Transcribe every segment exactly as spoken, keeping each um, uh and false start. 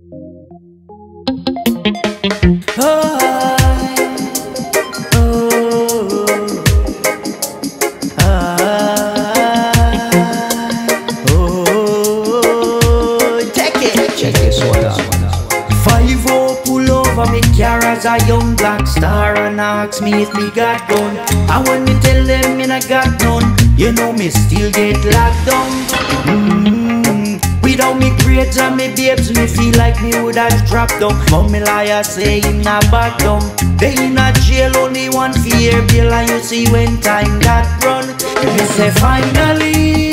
Oh, oh, ah, oh, check it, Check this one out. Five oh pull over me car as a young black star and ask me if me got gun. And when me tell them me not got none, you know me still get locked down. Mm-hmm. Without me grades and me babes, me feel like me would have dropped down. But me liar say him not back down. They in a jail only one fear bill, and you see when time got run. Me say finally,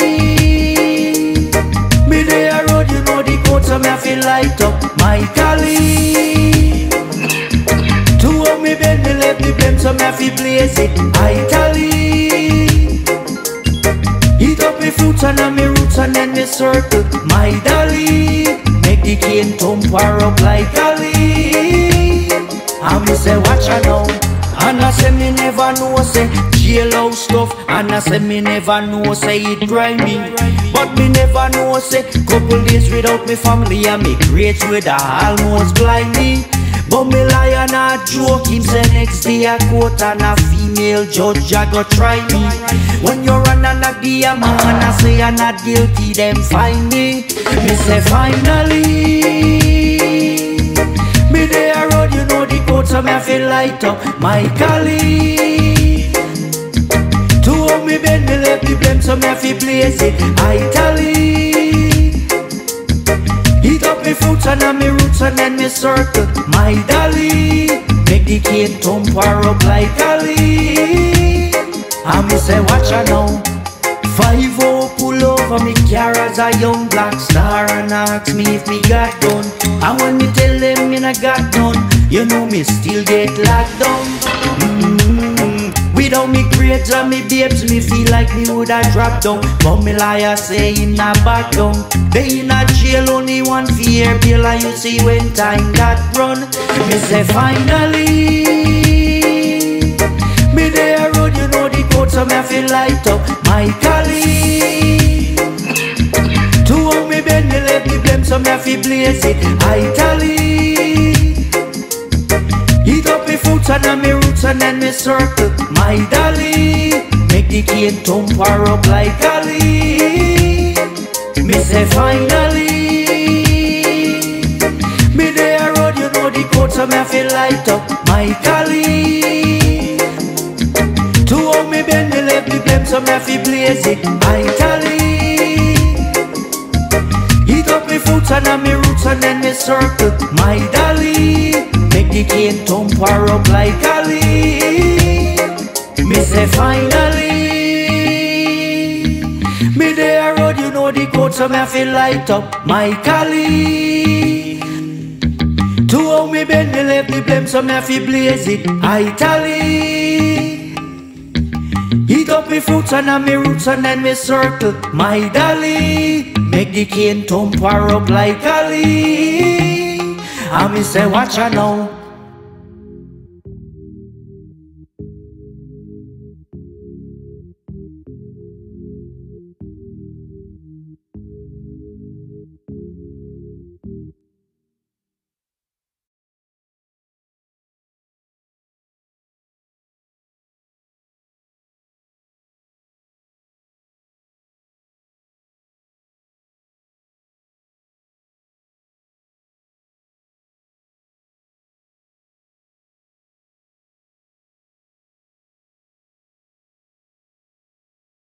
me there road, you know the code, so me I feel light up my collie. Two of me bend me left the blame, so me I feel blaze it Italy. Eat up me fruits and me roots and then me circle my dolly. Make the cane thumper up like Ali. And me say watch her now. And I say me never know say jailhouse stuff. And I say me never know say it grimy. But me never know say couple days without me family and me grades with a almost blind me. But me lie and a joke, him say next day a court and a female judge a go try me. When you run and a be a man and I say I'm not guilty, them find me. Me say finally, me there road, you know the code, so me I feel light up my collie. Two of me bend me left the blame, so me I feel blaze it Italy. Eat up me fruits and me roots and then me circle my dolly. Make the cane thumper up like Ali. And me say watch her now. Five oh pull over me car as a young black star and ask me if me got gun. And when me tell them me not got none, you know me still get locked down. Mm-hmm. Without me grades and me babes, me feel like me would have dropped down. But me liar say him not back down. They in a jail only one fear bill, and you see when time got run. Me say finally, me there road, you know the code, so me I feel light up my collie. Two of me bend me left the blame, so me I feel blaze it Italy. Eat up me fruits and me roots and then me circle my dolly. Make the cane thumper up like Ali. Me say finally, me there road, you know the code, so me I feel light up my collie. Two of me bend me left the blame, so me I feel blaze it Italy. Eat up me fruits and me roots and then me circle my dolly. Make the cane thumper up like Ali. Me say finally, me there road, you know the code, so me I feel light up my collie. Two of me bend me left the blame, so me I feel blaze it Italy. Eat up me fruits and me roots and then me circle my dolly. Make the cane thumper up like Ali. And me say watch her now.